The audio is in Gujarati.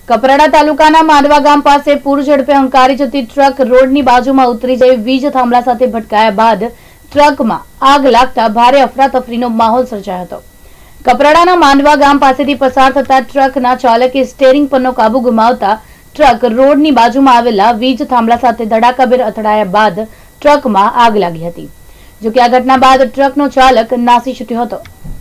કપરાડા તાલુકાના માંડવા ગામ પાસે પૂર ઝડપે હંકારી જતી ટ્રક રોડની બાજુમાં ઉતરી જઈ વીજ થાંભલા સાથે ભટકાયા બાદ ટ્રકમાં આગ લાગતા ભારે અફરાતફરીનો માહોલ સર્જાયો હતો। કપરાડાના માંડવા ગામ પાસેથી પસાર થતા ટ્રકના ચાલકે સ્ટીયરિંગ પરનો કાબુ ગુમાવતા ટ્રક રોડની બાજુમાં આવેલા વીજ થાંભલા સાથે ધડાકાભેર અથડાયા બાદ ટ્રકમાં આગ લાગી હતી। જો કે આ ઘટના બાદ ટ્રકનો ચાલક નાસી છૂટ્યો હતો।